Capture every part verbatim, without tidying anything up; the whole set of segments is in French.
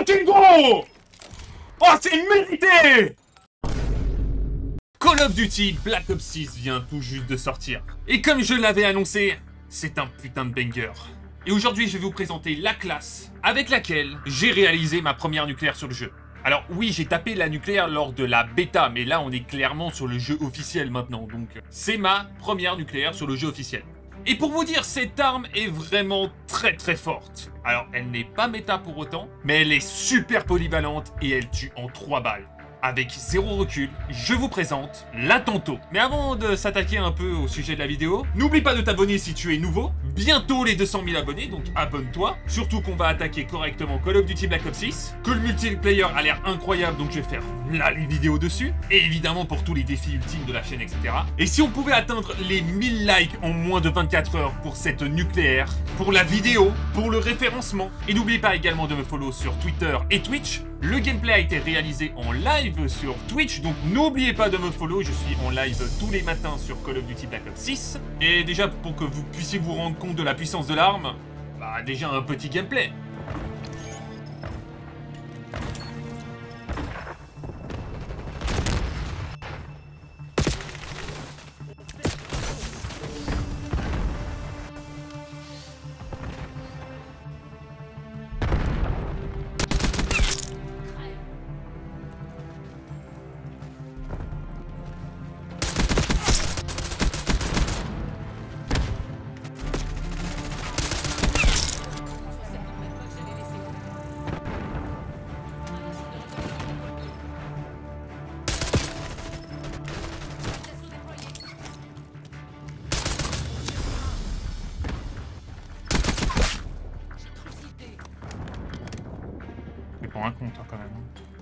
fucking gros! Oh, c'est mérité! Call of Duty Black Ops six vient tout juste de sortir. Et comme je l'avais annoncé, c'est un putain de banger. Et aujourd'hui, je vais vous présenter la classe avec laquelle j'ai réalisé ma première nucléaire sur le jeu. Alors oui, j'ai tapé la nucléaire lors de la bêta, mais là, on est clairement sur le jeu officiel maintenant. Donc, c'est ma première nucléaire sur le jeu officiel. Et pour vous dire, cette arme est vraiment très très forte. Alors, elle n'est pas méta pour autant, mais elle est super polyvalente et elle tue en trois balles. Avec zéro recul, je vous présente la Tanto. Mais avant de s'attaquer un peu au sujet de la vidéo, n'oublie pas de t'abonner si tu es nouveau. Bientôt les deux cent mille abonnés, donc abonne-toi. Surtout qu'on va attaquer correctement Call of Duty Black Ops six. Que le multiplayer a l'air incroyable, donc je vais faire là les vidéos dessus. Et évidemment pour tous les défis ultimes de la chaîne, et cetera. Et si on pouvait atteindre les mille likes en moins de vingt-quatre heures pour cette nucléaire, pour la vidéo, pour le référencement. Et n'oublie pas également de me follow sur Twitter et Twitch. Le gameplay a été réalisé en live sur Twitch, donc n'oubliez pas de me follow, je suis en live tous les matins sur Call of Duty Black Ops six. Et déjà, pour que vous puissiez vous rendre compte de la puissance de l'arme, bah déjà un petit gameplay. Pour un compte hein, quand même.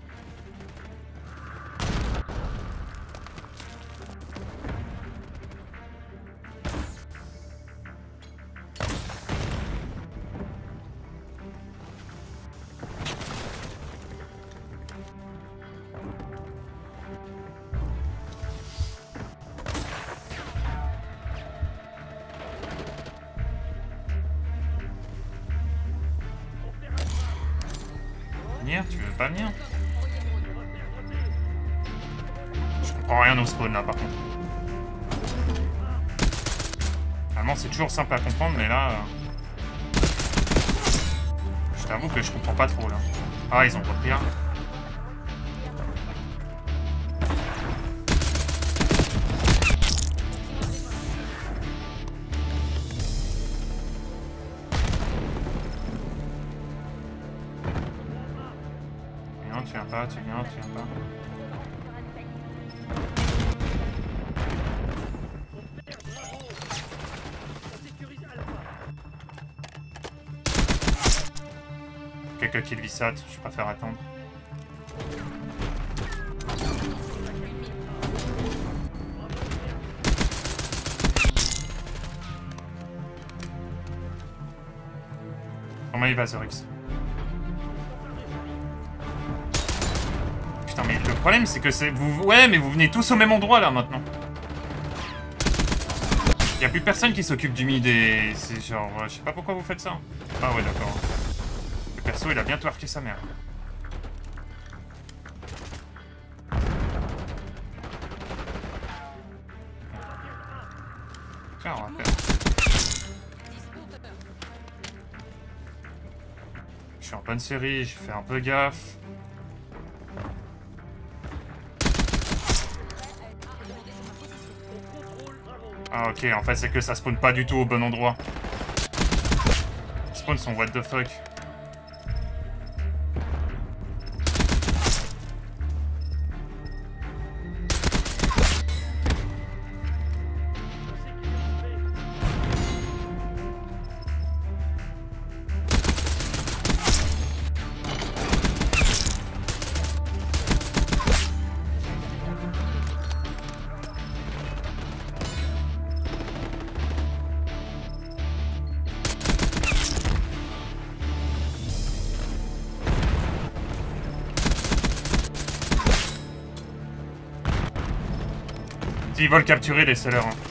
Venir, tu veux pas venir? Je comprends rien au spawn là par contre. Normalement c'est toujours simple à comprendre mais là... Euh... Je t'avoue que je comprends pas trop là. Ah ils ont repris un. Tu viens pas, tu viens, tu viens pas. Quelqu'un qui le vissat, je préfère attendre. Comment il va, Zorix? Putain, mais le problème, c'est que c'est... Vous... Ouais, mais vous venez tous au même endroit, là, maintenant. Y'a plus personne qui s'occupe du mid et... C'est genre... Je sais pas pourquoi vous faites ça. Ah ouais, d'accord. Le perso, il a bien twerké sa mère. Tiens, on va faire... Je suis en bonne série, je fais un peu gaffe. Ah ok, en fait c'est que ça spawn pas du tout au bon endroit. Spawn son what the fuck. S'ils veulent capturer les sellers. Hein.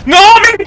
Non mais...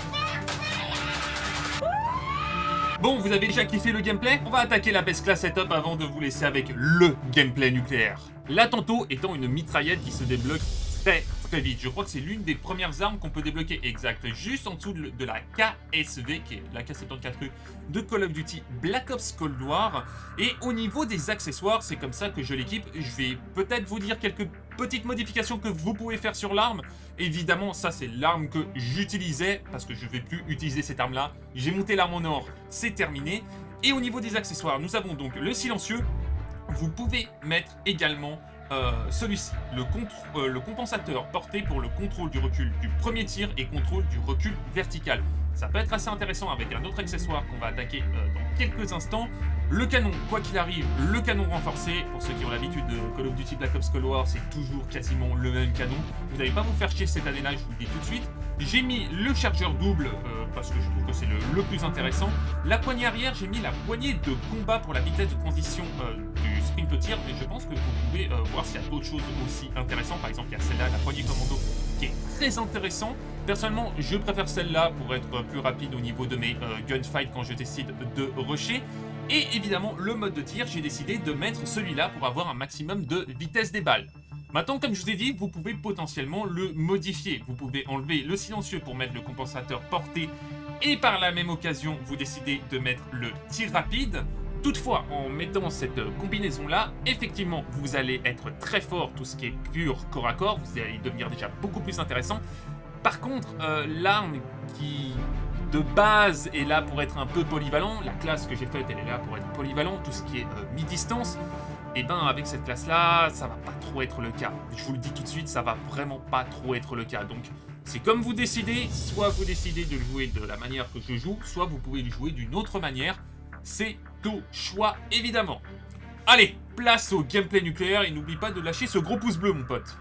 Bon, vous avez déjà kiffé le gameplay? On va attaquer la best class setup avant de vous laisser avec le gameplay nucléaire. La Tanto étant une mitraillette qui se débloque très très vite. Je crois que c'est l'une des premières armes qu'on peut débloquer, exact, juste en dessous de, de la K S V, qui est la K soixante-quatorze U de Call of Duty Black Ops Cold War. Et au niveau des accessoires, c'est comme ça que je l'équipe. Je vais peut-être vous dire quelques petites modifications que vous pouvez faire sur l'arme. Évidemment, ça c'est l'arme que j'utilisais, parce que je ne vais plus utiliser cette arme-là. J'ai monté l'arme en or, c'est terminé. Et au niveau des accessoires, nous avons donc le silencieux. Vous pouvez mettre également euh, celui-ci, le, euh, le compensateur porté pour le contrôle du recul du premier tir et contrôle du recul vertical. Ça peut être assez intéressant avec un autre accessoire qu'on va attaquer euh, dans quelques instants. Le canon, quoi qu'il arrive, le canon renforcé. Pour ceux qui ont l'habitude de Call of Duty Black Ops Cold War, c'est toujours quasiment le même canon. Vous n'allez pas vous faire chier cette année-là, je vous le dis tout de suite. J'ai mis le chargeur double, euh, parce que je trouve que c'est le, le plus intéressant. La poignée arrière, j'ai mis la poignée de combat pour la vitesse de transition euh, du sprint au tir. Mais je pense que vous pouvez euh, voir s'il y a d'autres choses aussi intéressantes. Par exemple, il y a celle-là, la poignée commando, qui est très intéressant. Personnellement, je préfère celle-là pour être plus rapide au niveau de mes euh, gunfights quand je décide de rusher. Et évidemment, le mode de tir, j'ai décidé de mettre celui-là pour avoir un maximum de vitesse des balles. Maintenant, comme je vous ai dit, vous pouvez potentiellement le modifier. Vous pouvez enlever le silencieux pour mettre le compensateur porté et par la même occasion, vous décidez de mettre le tir rapide. Toutefois, en mettant cette combinaison-là, effectivement, vous allez être très fort, tout ce qui est pur corps à corps, vous allez devenir déjà beaucoup plus intéressant. Par contre, euh, l'arme qui... de base est là pour être un peu polyvalent, la classe que j'ai faite elle est là pour être polyvalent, tout ce qui est euh, mi-distance, et ben avec cette classe là, ça va pas trop être le cas. Je vous le dis tout de suite, ça va vraiment pas trop être le cas. Donc c'est comme vous décidez, soit vous décidez de le jouer de la manière que je joue, soit vous pouvez le jouer d'une autre manière, c'est au choix évidemment. Allez, place au gameplay nucléaire et n'oublie pas de lâcher ce gros pouce bleu mon pote.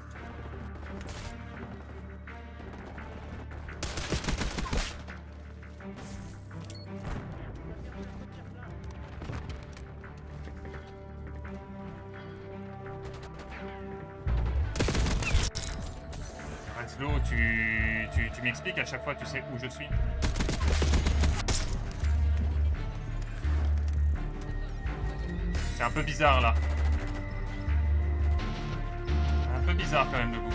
Slow, tu, tu, tu m'expliques à chaque fois, tu sais où je suis. C'est un peu bizarre là. Un peu bizarre quand même le coup.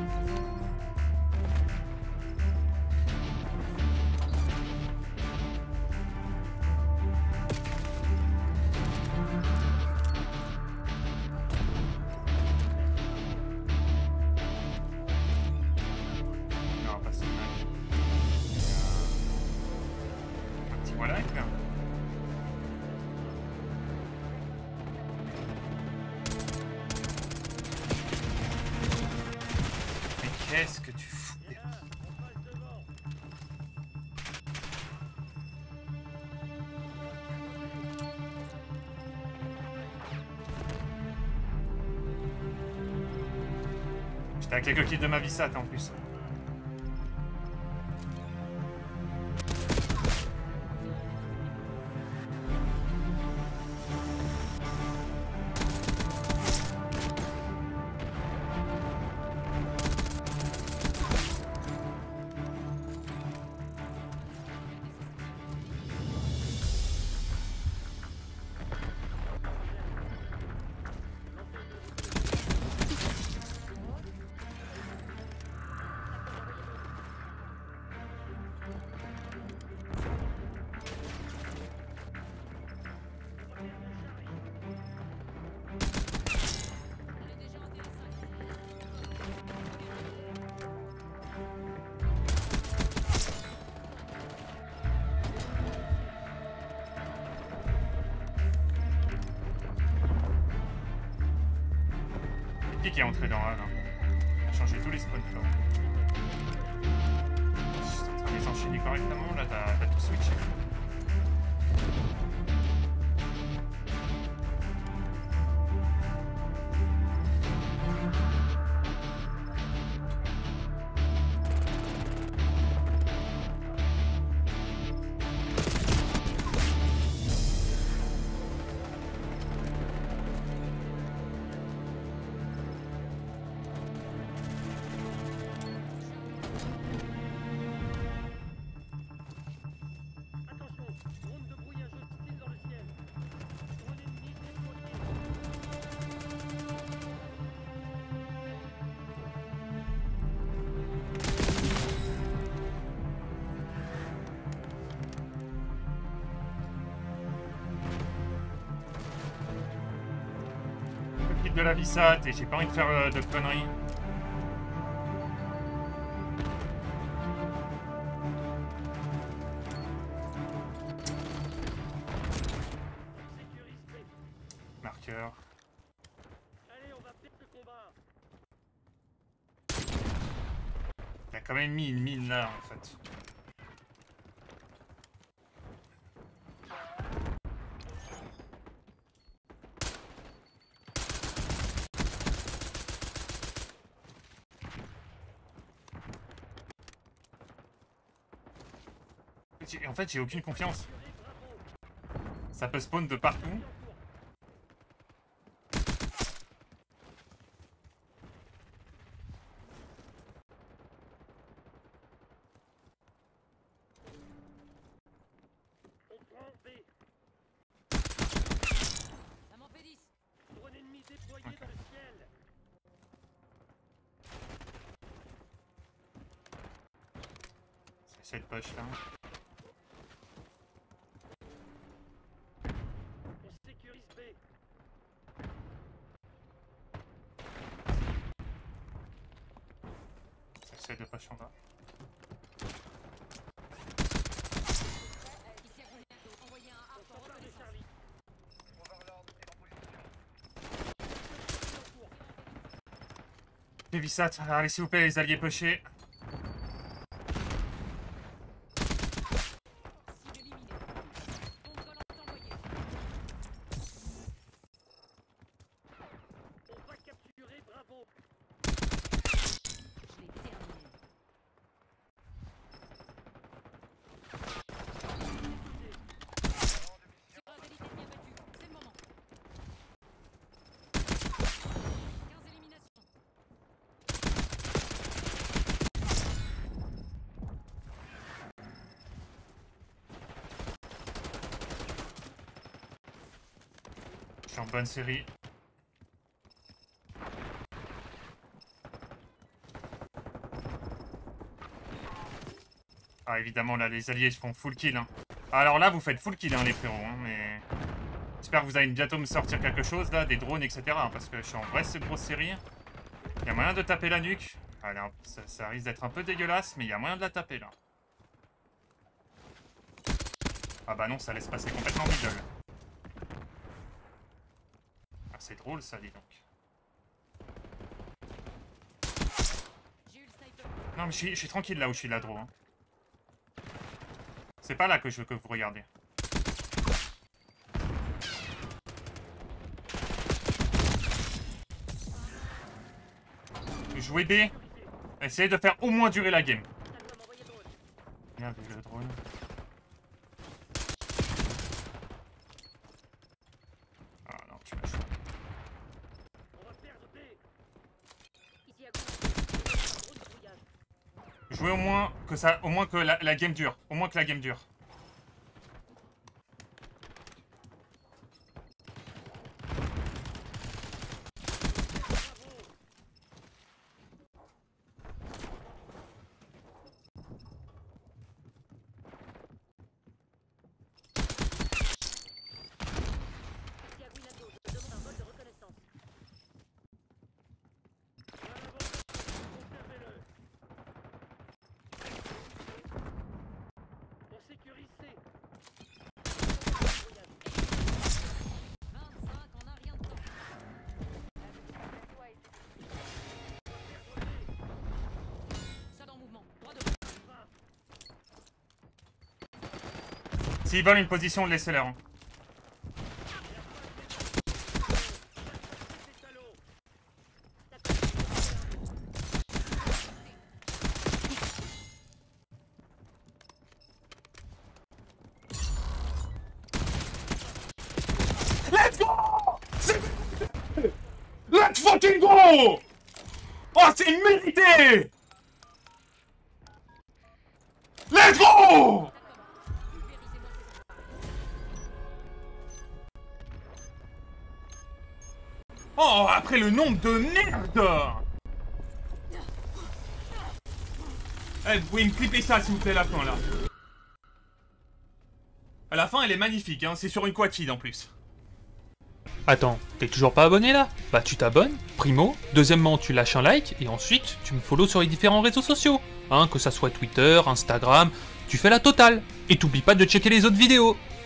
Qu'est-ce que tu fous? J'étais à quelques kills de ma Vissat en plus. Qui est entré dans un, là. Il a changé tous les spawns là. Je suis en train de les enchaîner correctement, là t'as tout switché. de la vissate et j'ai pas envie de faire euh, de conneries. Marqueur. Allez, on va perdre le combat. Il a quand même mis une mine là en fait. En fait, j'ai aucune confiance. Ça peut spawn de partout. On prend B. Ça m'en fait dix. Drone ennemi déployé Okay. dans le ciel. C'est cette poche là. On sécurise B. C'est cette de poche en bas. Ici à Grenado, envoyez un On harp en s'empare de reconnaissance. Charlie. Les vissat, allez s'il vous plaît les alliés pochés. Cible éliminée. Bombe volante envoyée. On va capturer Bravo. Je l'ai terminé. Tireur d'élite ennemi abattu. C'est le moment. quinze éliminations. Je suis en bonne série. Ah évidemment là les alliés font full kill hein. Alors là vous faites full kill hein les frérots hein, mais... J'espère que vous allez bientôt me sortir quelque chose là, des drones et cetera hein, parce que je suis en vraie grosse série. Il y a moyen de taper la nuque. Allez, ça, ça risque d'être un peu dégueulasse mais il y a moyen de la taper là. Ah bah non ça laisse passer complètement middle. Ah c'est drôle ça dis donc. J'ai eu le sniper. Non mais je suis, je suis tranquille là où je suis là drôle. Hein. C'est pas là que je veux que vous regardiez. Jouez B. Essayez de faire au moins durer la game. T'as m'envoyer drone. Bien vu le drone. Ah non, tu m'as choisi. On va perdre B. Ici à Grenado. Drone de brouillage. Jouez au moins que ça, au moins que la, la game dure. Au moins que la game dure. Ici à Grenado, je demande un vol de reconnaissance. Conservez-le. On sécurise C. vingt-cinq en un rien de temps. Seul en mouvement. Droit de S'ils veulent une position, laissez-leur. Hein. Ces salauds. Let's go! C'est... Let's fucking go! Oh, c'est mérité! Let's go! pulvérisez-moi ces appareils. Oh, après le nombre de merde! Eh, vous pouvez me clipper ça, s'il vous plaît, la fin, là. À la fin, elle est magnifique, hein. C'est sur une quad feed, en plus. Attends, t'es toujours pas abonné là? Bah tu t'abonnes, primo, deuxièmement tu lâches un like, et ensuite tu me follow sur les différents réseaux sociaux. Hein, que ça soit Twitter, Instagram, tu fais la totale. Et t'oublies pas de checker les autres vidéos.